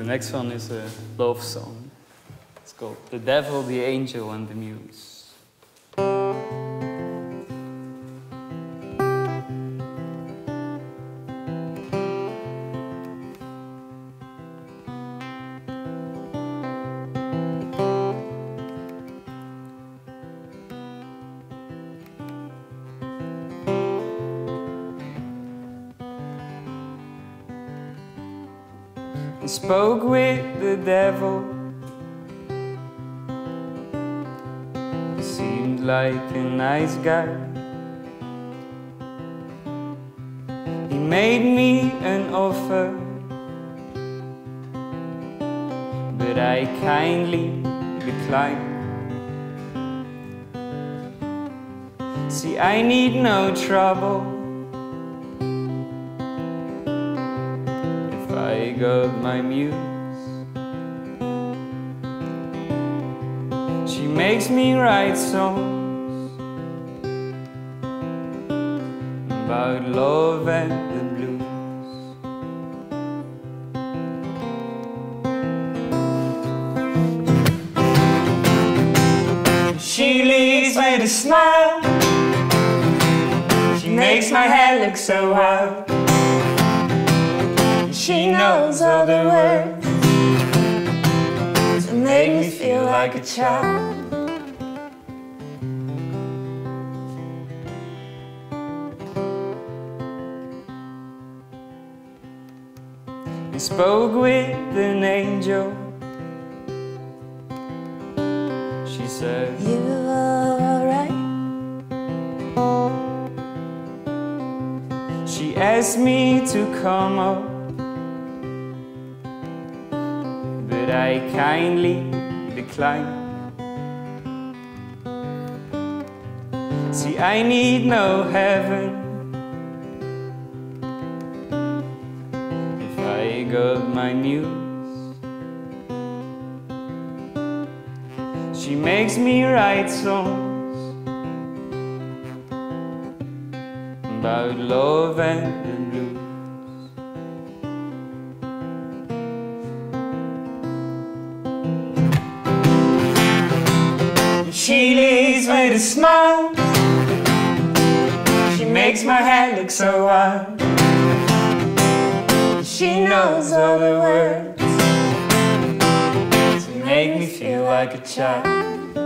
next one is a love song. It's called The Devil, the Angel and the Muse. I spoke with the devil. He seemed like a nice guy. He made me an offer, but I kindly declined. See, I need no trouble. I got my muse. She makes me write songs about love and the blues. She leaves with a smile. She makes my hair look so wild. She knows all the words to make me feel like a child. I spoke with an angel. She said, "You are alright." She asked me to come up, but I kindly declined. See, I need no heaven if I got my muse. She makes me write songs about love and the blues. She leaves with a smile. She makes my hair look so wild. She knows all the words to make me feel like a child.